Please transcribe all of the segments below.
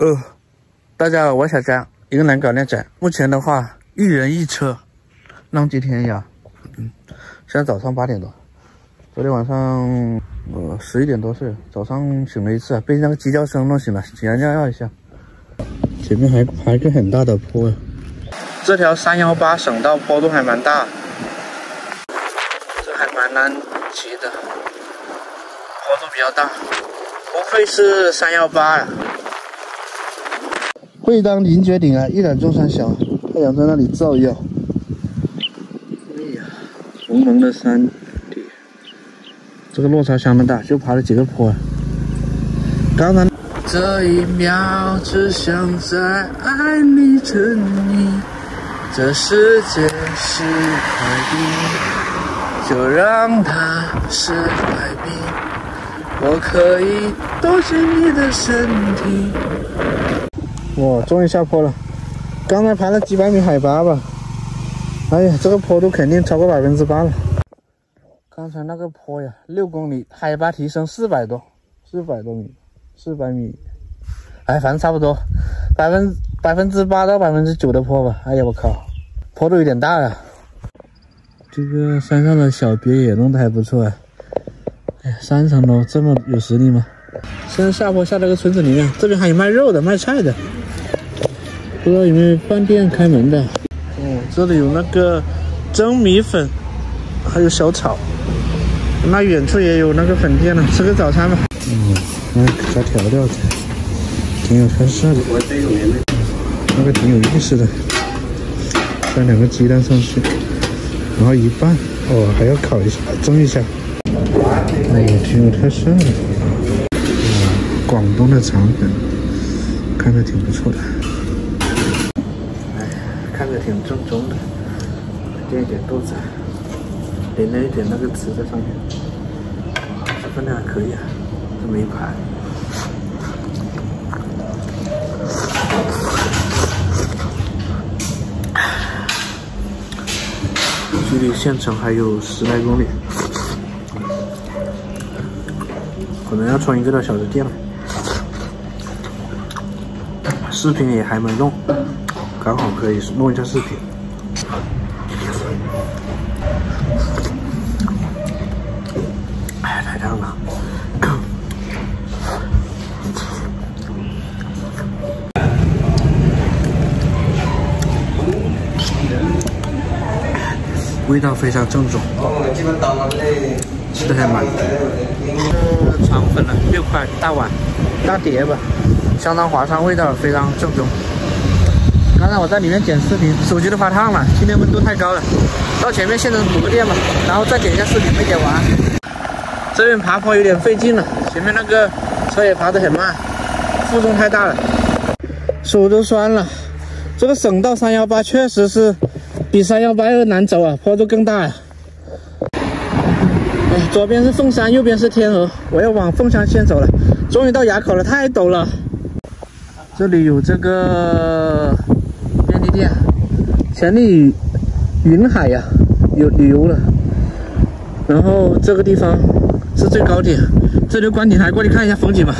大家好，我小江，一个人搞靓仔。目前的话，一人一车，浪迹天涯。现在早上8点多，昨天晚上11点多睡，早上醒了一次，被那个鸡叫声弄醒了，起来尿一下。前面还爬一个很大的坡，这条318省道坡度还蛮大，这还蛮难骑的，坡度比较大，不愧是318呀。会当凌绝顶啊，一览众山小，太阳在那里照耀。哎呀，蒙蒙的山底，这个落差相当大，就爬了几个坡。刚才这一秒只想再爱你着你，这世界是块冰，就让它是块冰，我可以躲进你的身体。哇，终于下坡了！刚才爬了几百米海拔吧，哎呀，这个坡度肯定超过8%了。刚才那个坡呀，6公里，海拔提升400多米，400米，哎，反正差不多8%到9%的坡吧。哎呀，我靠，坡度有点大呀。这个山上的小别野弄得还不错啊。哎呀，3层楼这么有实力吗？现在下坡下到个村子里面，这边还有卖肉的、卖菜的，不知道有没有饭店开门的。哦，这里有那个蒸米粉，还有小炒。那远处也有那个粉店了，吃个早餐吧。加调料的，挺有特色的。那个挺有意思的，加2个鸡蛋上去，然后一半，哦，还要烤一下，蒸一下。挺有特色的。广东的肠粉，看着挺不错的。哎，看着挺正宗的，垫一点豆子，淋了一点那个汁在上面。哇，这分量还可以啊，这么一盘。距离县城还有10来公里，可能要冲1个多小时电了。视频也还没弄，刚好可以弄一下视频。哎，太烫了。味道非常正宗，吃的还蛮。肠粉了，6块大碗，大碟吧。相当划算，味道非常正宗。刚才我在里面剪视频，手机都发烫了，今天温度太高了。到前面县城补个电吧，然后再剪一下视频，没剪完。这边爬坡有点费劲了，前面那个车也爬得很慢，负重太大了，手都酸了。这个省道318确实是比318难走啊，坡度更大呀。哎，左边是凤山，右边是天河，我要往凤山县走了。终于到垭口了，太陡了。这里有这个便利店，前里云海呀，有旅游了。然后这个地方是最高点，这里有观景台，过去看一下风景吧。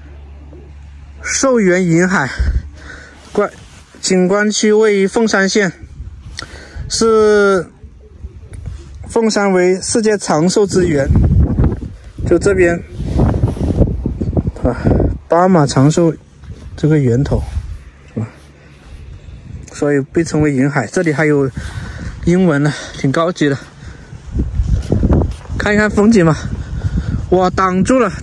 寿园云海景观区位于凤山县，是凤山为世界长寿之源，就这边啊，巴马长寿这个源头是吧？所以被称为云海。这里还有英文呢，挺高级的。看一看风景吧。哇，挡住了。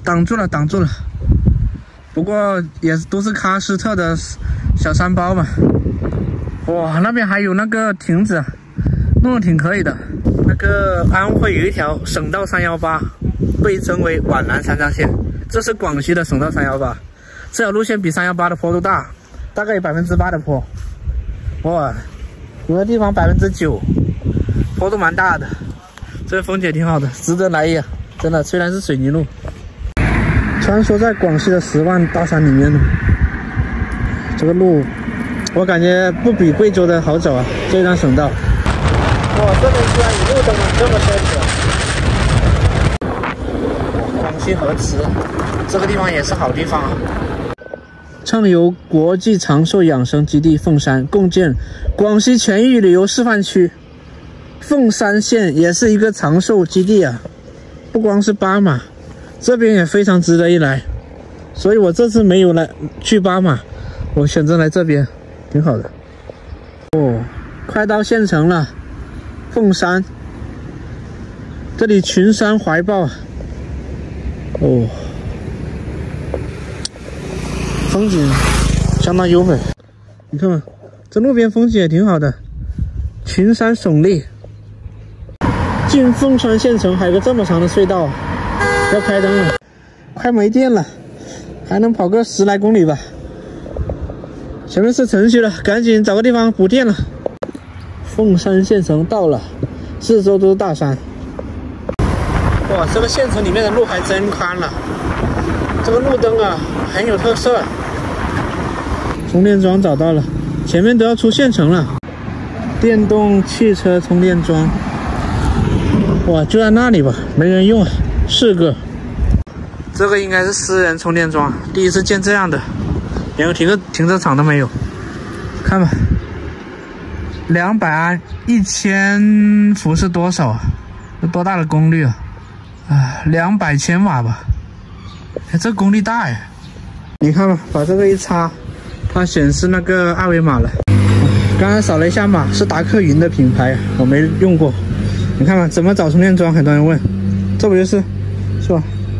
不过也都是喀斯特的小山包嘛。哇，那边还有那个亭子，弄得挺可以的。那个安徽有一条省道318，被称为皖南三藏线，这是广西的省道318。这条路线比318的坡度大，大概有8%的坡。哇，有的地方9%，坡度蛮大的。这风景挺好的，值得来一眼。真的，虽然是水泥路，穿梭在广西的10万大山里面呢。这个路我感觉不比贵州的好走啊，这段省道。哇，这边居然有路灯啊，这么奢侈。广西河池这个地方也是好地方啊。 畅游国际长寿养生基地凤山，共建广西全域旅游示范区。凤山县也是一个长寿基地啊，不光是巴马，这边也非常值得一来。所以我这次没有来去巴马，我选择来这边，挺好的。哦，快到县城了，凤山，这里群山怀抱啊。哦，风景相当优美。你看嘛，这路边风景也挺好的，群山耸立。进凤山县城还有个这么长的隧道，要开灯了，快没电了，还能跑个10来公里吧。前面是城区了，赶紧找个地方补电了。凤山县城到了，四周都是大山。哇，这个县城里面的路还真宽了，这个路灯啊很有特色。充电桩找到了，前面都要出县城了。电动汽车充电桩，哇，就在那里吧，没人用啊，4个。这个应该是私人充电桩，第一次见这样的，连个停车场都没有。看吧，200安，1000伏是多少啊？这多大的功率啊？200千瓦吧。哎，这功率大哎！你看吧，把这个一插，它显示那个二维码了。刚才扫了一下码，是达克云的品牌，我没用过。你看吧，怎么找充电桩？很多人问，这不就是吧？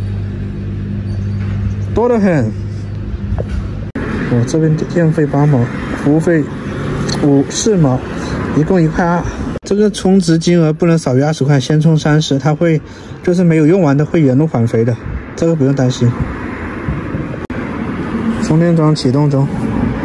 多得很。我这边电费8毛，服务费4毛，一共1块2。这个充值金额不能少于20块，先充30，它会就是没有用完的会原路返回的，这个不用担心。充电桩启动中，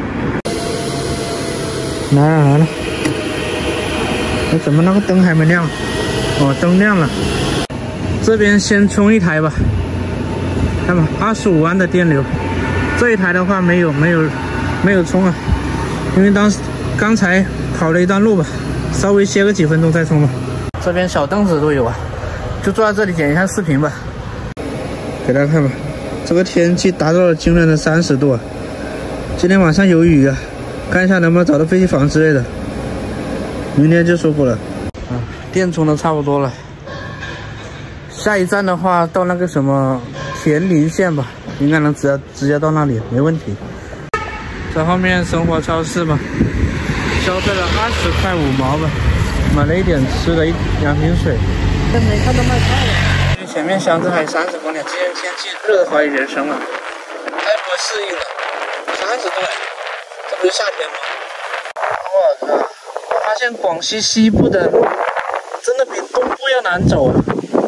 来了。哎，怎么那个灯还没亮？哦，灯亮了。这边先充一台吧，看吧，25安的电流。这一台的话没有充啊，因为刚才跑了一段路吧，稍微歇个几分钟再充吧。这边小凳子都有啊，就坐在这里剪一下视频吧。给大家看吧，这个天气达到了惊人的30度啊！今天晚上有雨啊，看一下能不能找到废弃房之类的。明天就说不了。电充的差不多了，下一站的话到那个什么田林县吧，应该能直接到那里，没问题。在后面生活超市吧，消费了20块5毛吧，买了一点吃的，2瓶水。没看到卖菜了。前面乡镇还有30公里，今天天气热得怀疑人生了，太不适应了。30度，这不是夏天吗？我靠！我发现广西西部的路真的比东部要难走啊。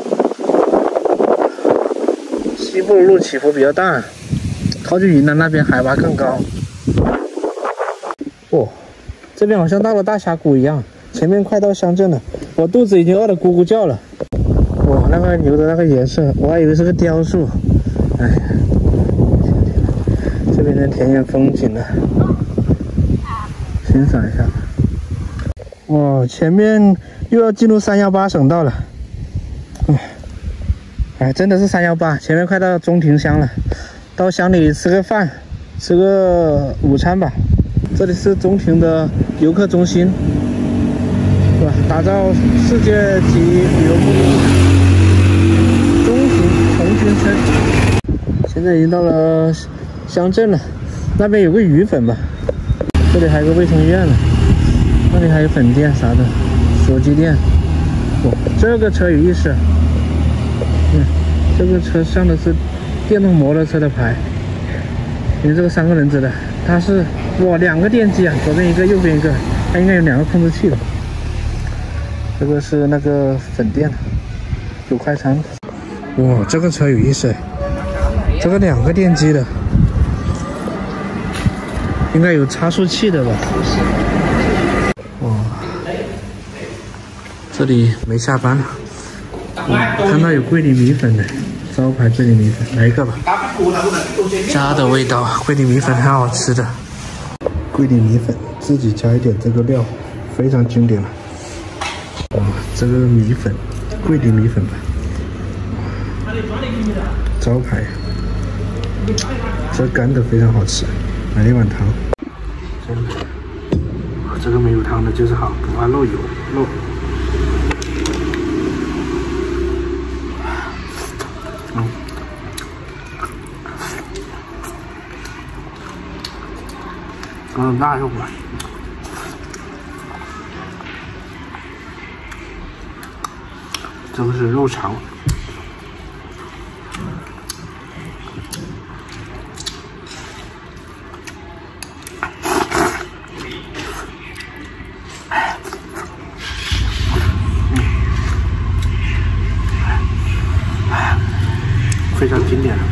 西部的路起伏比较大，靠近云南那边海拔更高。哦，这边好像到了大峡谷一样，前面快到乡镇了，我肚子已经饿得咕咕叫了。哇，那个牛的那个颜色，我还以为是个雕塑。哎呀，这边的田园风景呢，欣赏一下。哇，前面又要进入318省道了。哎，真的是318，前面快到中亭乡了，到乡里吃个饭，吃个午餐吧。这里是中亭的游客中心，是吧？打造世界级旅游目的地，中亭从军村。现在已经到了乡镇了，那边有个鱼粉吧，这里还有个卫生院呢，那里还有粉店啥的，手机店。哇，这个车有意思。这个车上的是电动摩托车的牌，因为这个3个轮子的，它是哇2个电机啊，左边一个，右边一个，它应该有2个控制器的。这个是那个粉店，有快餐。哇，这个车有意思哎，这个2个电机的，应该有差速器的吧？哇，这里没下班了。看到有桂林米粉的，招牌桂林米粉，来一个吧。家的味道，桂林米粉很好吃的。桂林米粉自己加一点这个料，非常经典了。哇，这个米粉，桂林米粉吧，招牌，这干的非常好吃。 买了一碗汤。真的，这个没有汤的就是好，不怕漏油漏。大肉吧，这个是肉肠。非常经典。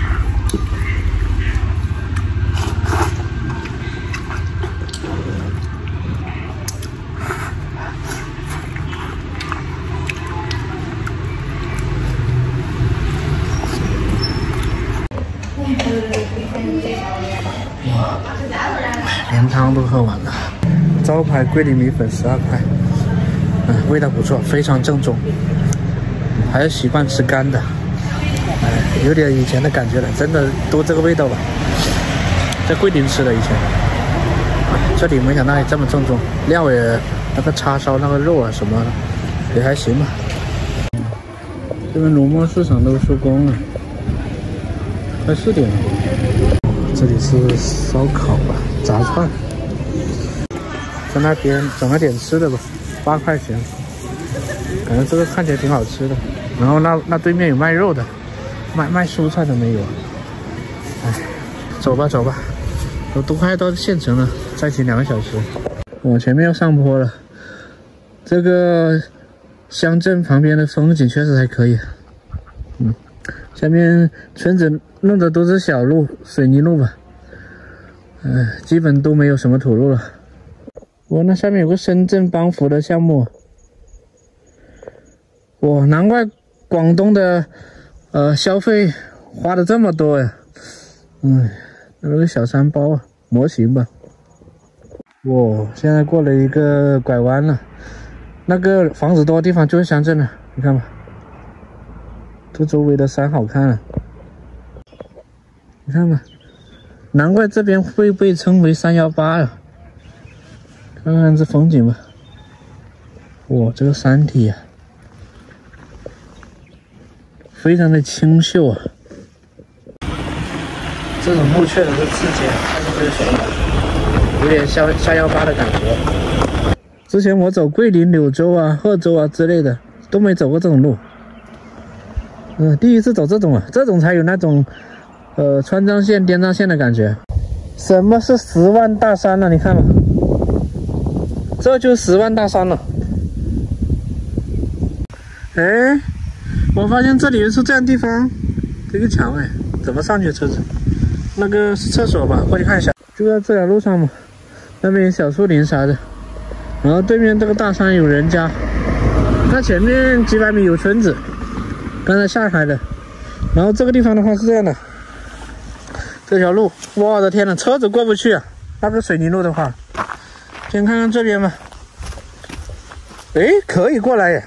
哇，连汤都喝完了。招牌桂林米粉12块，味道不错，非常正宗。还是习惯吃干的，有点以前的感觉了，真的都这个味道吧。在桂林吃的以前，这里没想到也这么正宗，料也那个叉烧那个肉啊什么的也还行吧。这边农贸市场都收工了，快4点了。这里是烧烤吧，炸串，在那边整了点吃的吧，8块钱，感觉这个看起来挺好吃的。然后那对面有卖肉的，卖蔬菜的没有。哎，走吧走吧，都快到县城了，再骑2个小时。我前面要上坡了，这个乡镇旁边的风景确实还可以。下面村子弄的都是小路，水泥路吧，基本都没有什么土路了。那下面有个深圳帮扶的项目，难怪广东的消费花的这么多呀。那个小山包啊，模型吧。现在过了一个拐弯了，那个房子多的地方就是乡镇了，你看吧。这周围的山好看啊，你看吧，难怪这边会被称为318啊。看看这风景吧，这个山体啊，非常的清秀啊。这种路确实是刺激，但是这个悬崖有点像318的感觉。之前我走桂林、柳州啊、贺州啊之类的，都没走过这种路。第一次走这种啊，这种才有那种川藏线、滇藏线的感觉。什么是10万大山呢？你看吧，这就是10万大山了。我发现这里是这样地方，这个墙怎么上去车子？那个是厕所吧？过去看一下。就在这条路上嘛，那边有小树林啥的，然后对面这个大山有人家，那前面几百米有村子。刚才下来的，然后这个地方的话是这样的，这条路，我的天呐，车子过不去啊！那个水泥路的话，先看看这边吧。可以过来耶！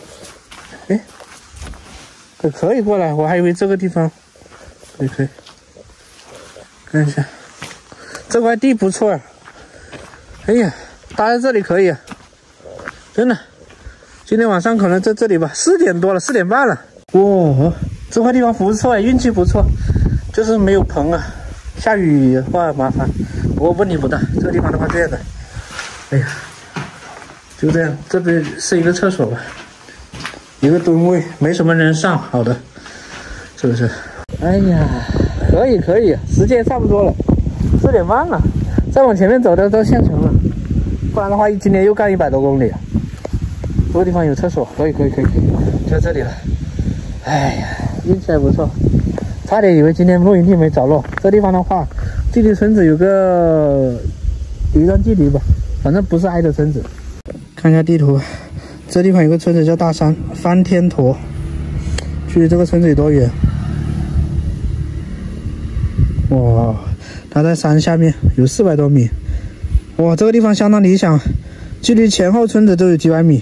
可以过来，我还以为这个地方可以，看一下，这块地不错啊。搭在这里可以啊，真的。今天晚上可能在这里吧，4点多了，4点半了。这块地方不错，运气不错，就是没有棚啊，下雨的话麻烦。不过问题不大，这个地方的话这样的，就这样。这边是一个厕所吧，一个蹲位，没什么人上，好的，是不是？可以，时间差不多了，4点半了，再往前面走的到县城了，不然的话今天又干100多公里。这个地方有厕所，可以，就在这里了。运气还不错，差点以为今天露营地没着落。这地方的话，距离村子有一段距离吧，反正不是挨着村子。看一下地图，这地方有个村子叫大山翻天坨，距离这个村子有多远？它在山下面有400多米。这个地方相当理想，距离前后村子都有几百米。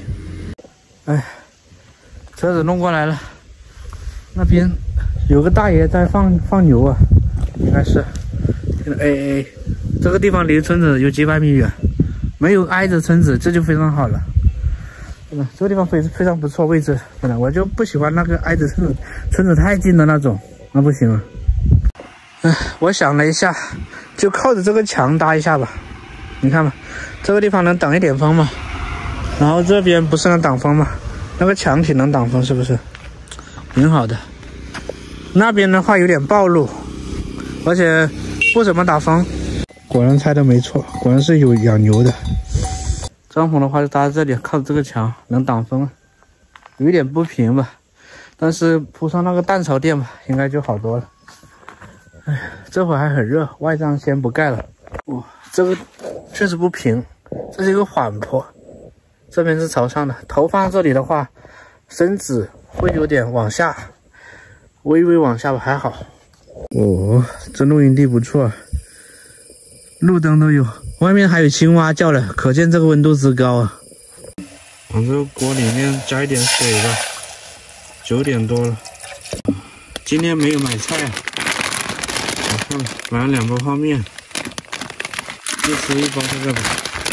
车子弄过来了，那边有个大爷在放牛啊，应该是AA。 这个地方离村子有几百米远，没有挨着村子，这就非常好了。真的，这个地方非常不错位置。真的，我就不喜欢那个挨着村子太近的那种，那不行啊。我想了一下，就靠着这个墙搭一下吧。你看吧，这个地方能挡一点风嘛，然后这边不是能挡风嘛，那个墙体能挡风，是不是？挺好的。那边的话有点暴露，而且不怎么打风。果然猜的没错，果然是有养牛的。帐篷的话就搭在这里，靠着这个墙能挡风，有一点不平吧，但是铺上那个蛋巢垫吧，应该就好多了。哎，这会儿还很热，外帐先不盖了。哇，这个确实不平，这是一个缓坡，这边是朝上的。头放这里的话，身子会有点往下，微微往下吧，还好。哦，这露营地不错，路灯都有，外面还有青蛙叫了，可见这个温度之高啊。往这个锅里面加一点水吧，9点多了。今天没有买菜啊，我看买了2包泡面，就吃1包这个吧。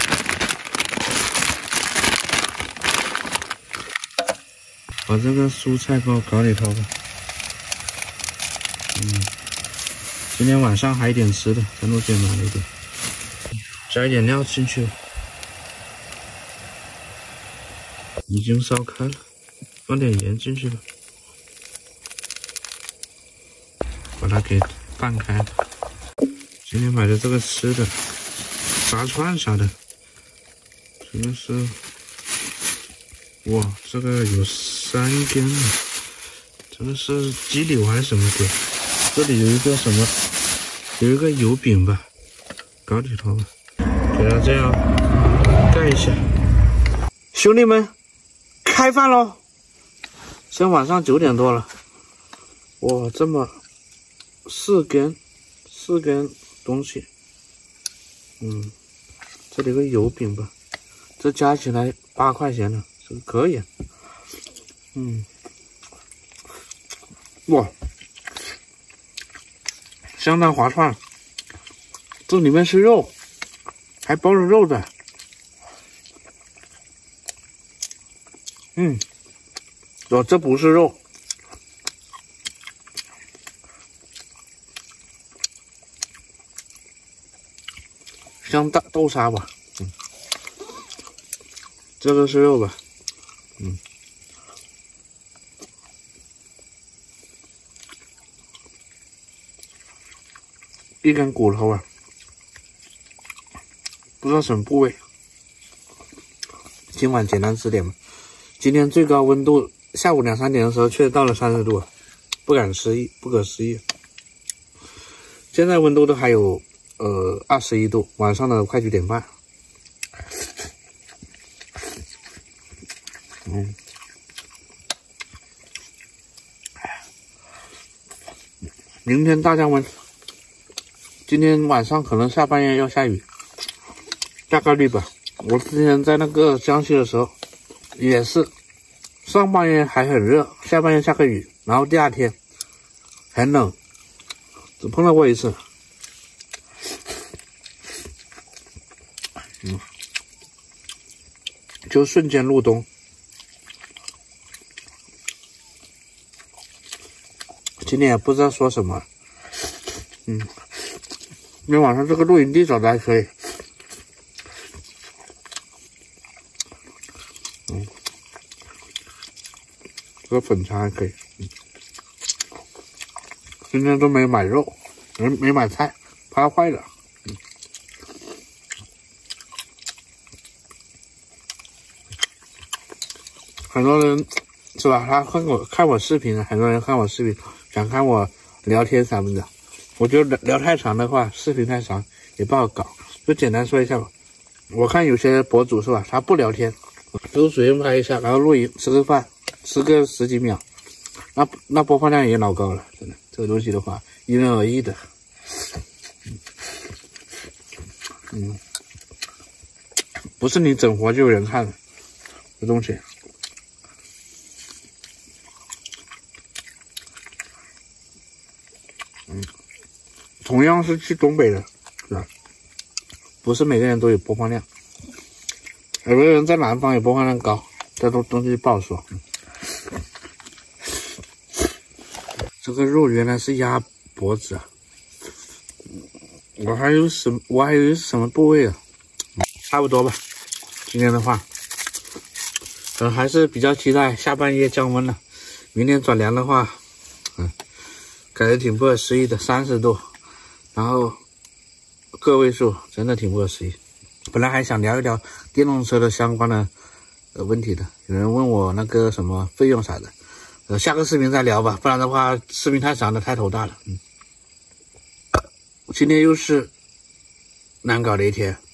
把这个蔬菜包搞里头吧。今天晚上还有点吃的，在路边买了一点，加一点料进去。已经烧开了，放点盐进去吧，把它给拌开。今天买的这个吃的，炸串啥的，真的是，哇，这个有3根呢，这个是鸡柳还是什么的？这里有一个什么，有一个油饼吧，搞里头吧，给它这样盖一下。兄弟们，开饭喽！现在晚上9点多了，哇，这么4根东西，这里有个油饼吧，这加起来8块钱呢，这个可以，哇，相当划算。这里面是肉，还包着肉的，这不是肉，像豆沙吧，这个是肉吧，一根骨头啊，不知道什么部位。今晚简单吃点吧。今天最高温度下午2、3点的时候确实到了30度，不可思议。现在温度都还有21度，晚上的快9点半。明天大降温，今天晚上可能下半夜要下雨，大概率吧。我之前在那个江西的时候也是，上半夜还很热，下半夜下个雨，然后第2天很冷，只碰到过一次。就瞬间入冬。今天也不知道说什么，今天晚上这个露营地找的还可以，这个粉肠还可以，今天都没买肉，没买菜，怕坏了，很多人是吧？他看我视频，很多人看我视频，想看我聊天什么的。我觉得聊太长的话，视频太长也不好搞，就简单说一下吧。我看有些博主是吧，他不聊天，就随便拍一下，然后录影，吃个饭，吃个10几秒，那播放量也老高了，真的。这个东西的话，因人而异的。不是你整活就有人看的，这东西。同样是去东北的，是吧？ 不是每个人都有播放量，有的人在南方有播放量高，这东西不好说。这个肉原来是鸭脖子啊，我还以为是什么部位啊，差不多吧。今天的话，还是比较期待下半夜降温了，明天转凉的话，感觉挺不可思议的，30度，然后个位数，真的挺不可思议。本来还想聊一聊电动车的相关的问题的，有人问我那个什么费用啥的，下个视频再聊吧，不然的话视频太长了，太头大了。今天又是难搞的一天。